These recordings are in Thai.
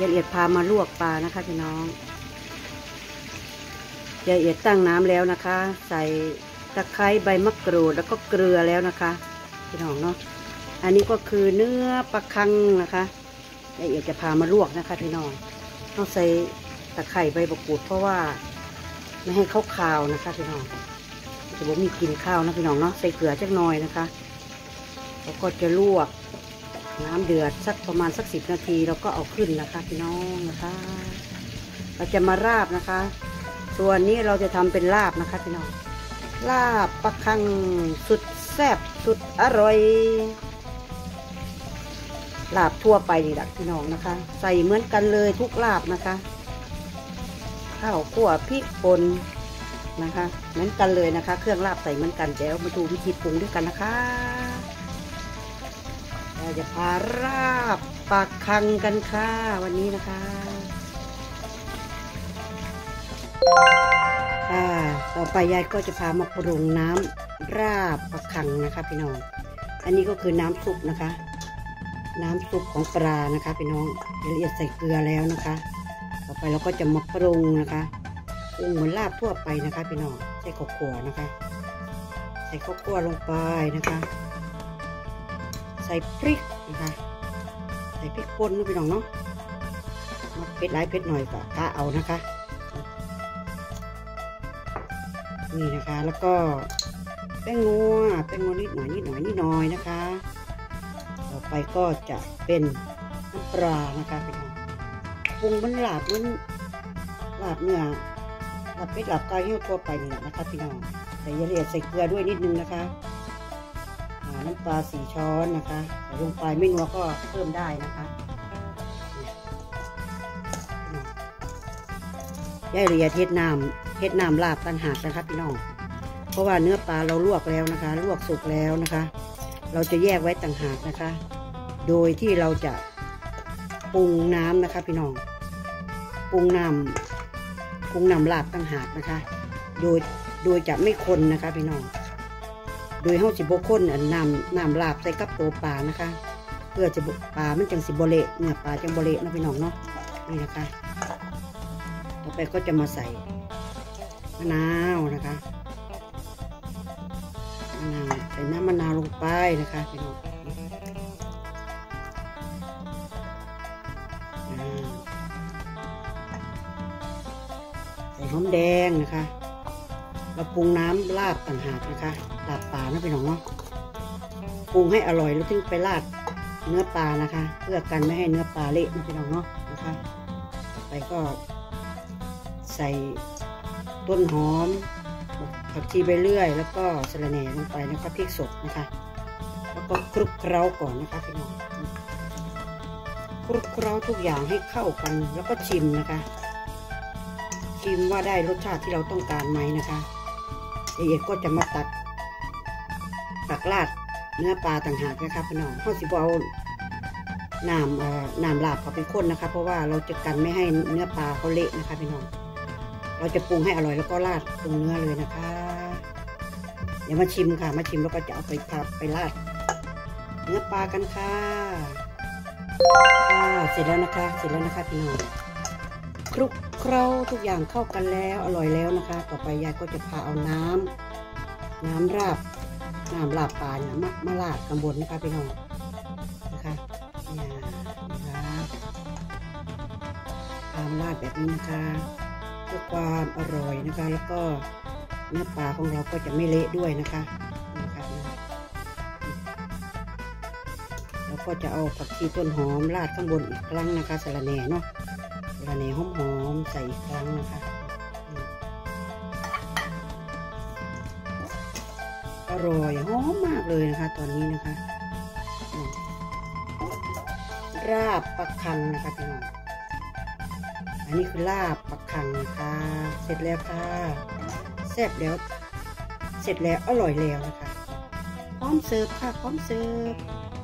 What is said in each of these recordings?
ายละเอียดพามาลวกปลานะคะพี่น้องยายละเอียดตั้งน้ำแล้วนะคะ ใส่ตะไคร้ใบมะกรูดแล้วก็เกลือแล้วนะคะพี่น้องเนาะอันนี้ก็คือเนื้อปลาคังนะคะยายละเอียดจะพามาลวกนะคะพี่น้องต้องใส่ตะไคร้ใบมะกรูดเพราะว่าไม่ให้เขาคาวนะคะพี่น้องจะบอกมีกลิ่นข้าวนะพี่น้องเนาะใส่เกลือจักหน่อยนะคะแล้วก็จะลวกน้ำเดือดสักประมาณสัก10 นาทีเราก็เอาขึ้นนะคะพี่น้องนะคะเราจะมาราบนะคะส่วนนี้เราจะทำเป็นลาบนะคะพี่น้องลาบปลาคังสุดแซ่บสุดอร่อยลาบทั่วไปนี่แหละพี่น้องนะคะใส่เหมือนกันเลยทุกลาบนะคะข้าวคั่วพริกป่นนะคะเหมือนกันเลยนะคะเครื่องลาบใส่เหมือนกันเดี๋ยวมาดูวิธีปรุงด้วยกันนะคะเราจะพาราบปลาคังกันค่ะวันนี้นะคะค่ะต่อไปยายก็จะพามาปรุงน้ำราบปลาคังนะคะพี่น้องอันนี้ก็คือน้ำซุปนะคะน้ำซุปของปลานะคะพี่น้องละเอียดใส่เกลือแล้วนะคะต่อไปเราก็จะมาปรุงนะคะปรุงเหมือนลาบทั่วไปนะคะพี่น้องใส่ข้าวคั่วนะคะใส่ข้าวคั่วลงไปนะคะใส่พริกนะคะใส่พริกป่นนะพี่น้องเนาะมาเผ็ดหลายเผ็ดหน่อยก็กะเอานะคะนี่นะคะแล้วก็แป้งนัวนิดหน่อยนะคะต่อไปก็จะเป็นน้ำปลานะคะพี่น้องปรุงมันลาบเนื้อลาบเป็ดลาบไก่เหี้ยวทั่วไปนี่แหละนะคะพี่น้องใส่ละเอียดใส่เกลือด้วยนิดนึงนะคะน้ำปลา4 ช้อนนะคะใส่ลงไปไม่นัวก็เพิ่มได้นะคะยายละเอียดเฮ็ดน้ำลาบต่างหากนะคะพี่น้องเพราะว่าเนื้อปลาเราลวกแล้วนะคะลวกสุกแล้วนะคะเราจะแยกไว้ต่างหากนะคะโดยที่เราจะปรุงน้ำนะคะพี่น้องปรุงน้ำลาบต่างหากนะคะโดยจะไม่คนนะคะพี่น้องโดยเฮาสิบ่คนน้ำลาบใส่กับตัวปลานะคะเพื่อจะปลามันจังสิบ่เละเนื้อปลาจังบ่เละนะพี่น้องเนาะนี่นะคะต่อไปก็จะมาใส่มะนาวนะคะใส่น้ำมะนาวลงไปนะคะพี่น้องใส่หอมแดงนะคะเราปรุงน้ำลาบต่างหากนะคะลาบปลานะพี่น้องเนาะปรุงให้อร่อยแล้วถึงไปราดเนื้อปลานะคะเพื่อกันไม่ให้เนื้อปลาเละนะพี่น้องเนาะนะคะต่อไปก็ใส่ต้นหอมผักชีใบเลื่อยแล้วก็สะระแหน่ลงไปนะคะพริกสดนะคะแล้วก็คลุกเคล้าก่อนนะคะพี่น้องคลุกเคล้าทุกอย่างให้เข้ากันแล้วก็ชิมนะคะชิมว่าได้รสชาติที่เราต้องการไหมนะคะละเอียดก็จะมาตักราดเนื้อปลาต่างหากนะคะพี่น้องเขาสิเอาน้ำลาบเขาไปข้นนะคะเพราะว่าเราจะกันไม่ให้เนื้อปลาเขาเละนะคะพี่น้องเราจะปรุงให้อร่อยแล้วก็ราดตรงเนื้อเลยนะคะเดี๋ยวมาชิมค่ะมาชิมแล้วก็จะเอาไปราดเนื้อปลากันค่ะเสร็จแล้วนะคะพี่น้องคลุกเคล้าทุกอย่างเข้ากันแล้วอร่อยแล้วนะคะต่อไปยายก็จะพาเอาน้ำราบปลาเนี่ยมาราดข้างบนนะคะพี่น้องนะคะราดแบบนี้นะคะเพื่อความอร่อยนะคะแล้วก็เนื้อปลาของเราก็จะไม่เละด้วยนะคะแล้วก็จะเอาผักชีต้นหอมราดข้างบนอีกครั้งนะคะสะระแหน่เนาะสะระแหน่หอมใส่อีกครั้งนะคะอร่อยหอมมากเลยนะคะตอนนี้นะคะราบปลาคังนะคะพี่น้องอันนี้คือลาบปลาคังนะคะเสร็จแล้วค่ะแซ่บแล้วเสร็จแล้วอร่อยแล้วนะคะพร้อมเสิร์ฟค่ะพร้อมเสิร์ฟ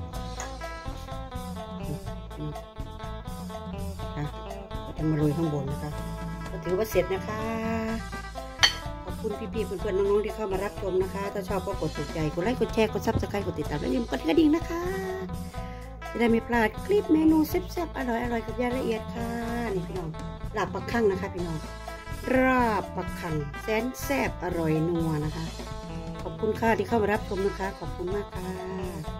ก็จะมาโรยข้างบนนะคะก็ถือว่าเสร็จนะคะขอบคุณพี่ๆเพื่อนๆน้องๆที่เข้ามารับชมนะคะถ้าชอบก็กดถูกใจกดไลค์กดแชร์กดซับสไครต์กดติดตามและอย่าลืมกดกระดิ่งนะคะจะได้ไม่พลาดคลิปเมนูแซ่บๆอร่อยๆกับยายละเอียดค่ะนี่พี่น้องลาบปลาคั่งนะคะพี่น้องราบปลาคั่งแสนแซ่บอร่อยนัวนะคะขอบคุณค่ะที่เข้ามารับชมนะคะขอบคุณมากค่ะ